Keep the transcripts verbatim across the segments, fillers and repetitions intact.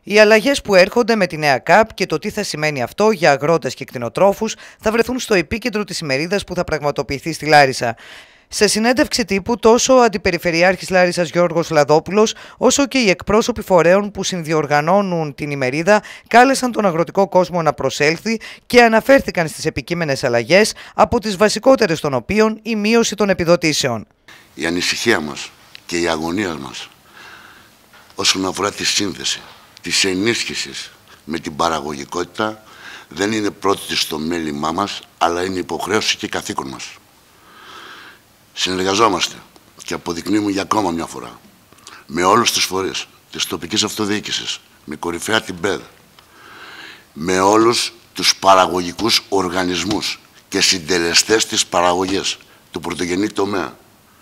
Οι αλλαγές που έρχονται με τη νέα ΚΑΠ και το τι θα σημαίνει αυτό για αγρότες και κτηνοτρόφους θα βρεθούν στο επίκεντρο της ημερίδας που θα πραγματοποιηθεί στη Λάρισα. Σε συνέντευξη τύπου, τόσο ο Αντιπεριφερειάρχης Λάρισσας Γιώργος Λαδόπουλος, όσο και οι εκπρόσωποι φορέων που συνδιοργανώνουν την ημερίδα, κάλεσαν τον αγροτικό κόσμο να προσέλθει και αναφέρθηκαν στις επικείμενες αλλαγές, από τις βασικότερες των οποίων η μείωση των επιδοτήσεων. Η ανησυχία μας και η αγωνία μας όσον αφορά τη σύνθεση της ενίσχυσης με την παραγωγικότητα δεν είναι πρώτη στο μέλημά μας, αλλά είναι υποχρέωση και καθήκον μας. Συνεργαζόμαστε και αποδεικνύουμε για ακόμα μια φορά με όλους τους φορείς της τοπικής αυτοδιοίκησης, με κορυφαία την ΠΕΔ, με όλους τους παραγωγικούς οργανισμούς και συντελεστές της παραγωγής του πρωτογενή τομέα.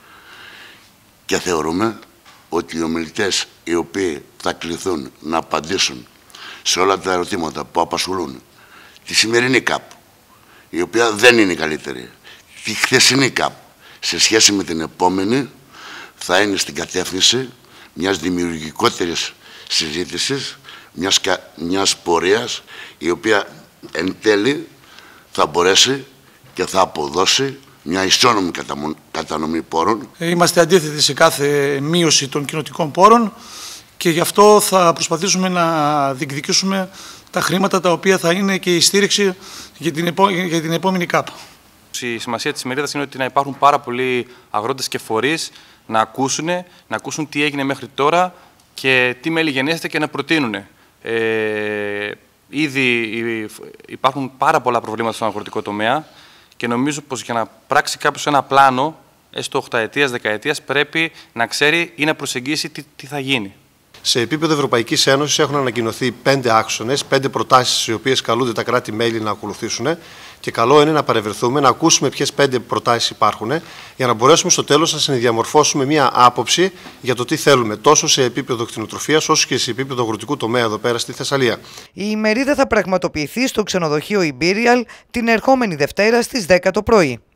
Και θεωρούμε ότι οι ομιλητές οι οποίοι θα κληθούν να απαντήσουν σε όλα τα ερωτήματα που απασχολούν τη σημερινή ΚΑΠ, η οποία δεν είναι η καλύτερη, τη χθεσινή ΚΑΠ, σε σχέση με την επόμενη, θα είναι στην κατεύθυνση μιας δημιουργικότερης συζήτησης, μιας, μιας πορείας, η οποία εν τέλει θα μπορέσει και θα αποδώσει μια ισόνομη κατανομή πόρων. Είμαστε αντίθετοι σε κάθε μείωση των κοινοτικών πόρων και γι' αυτό θα προσπαθήσουμε να διεκδικήσουμε τα χρήματα τα οποία θα είναι και η στήριξη για την, επό... για την επόμενη ΚΑΠ. Η σημασία της ημερίδας είναι ότι να υπάρχουν πάρα πολλοί αγρότες και φορείς να ακούσουν, να ακούσουν τι έγινε μέχρι τώρα και τι μέλη γενέστε και να προτείνουν. Ε, ήδη υπάρχουν πάρα πολλά προβλήματα στον αγροτικό τομέα και νομίζω πως για να πράξει κάποιος ένα πλάνο, έστω οχταετίας, δεκαετίας, πρέπει να ξέρει ή να προσεγγίσει τι, τι θα γίνει. Σε επίπεδο Ευρωπαϊκής Ένωσης έχουν ανακοινωθεί πέντε άξονες, πέντε προτάσεις οι οποίες καλούνται τα κράτη-μέλη να ακολουθήσουν και καλό είναι να παρευρεθούμε, να ακούσουμε ποιες πέντε προτάσεις υπάρχουν για να μπορέσουμε στο τέλος να συνδιαμορφώσουμε μια άποψη για το τι θέλουμε τόσο σε επίπεδο κτηνοτροφίας όσο και σε επίπεδο αγροτικού τομέα εδώ πέρα στη Θεσσαλία. Η ημερίδα θα πραγματοποιηθεί στο ξενοδοχείο Imperial την ερχόμενη Δευτέρα στις δέκα το πρωί.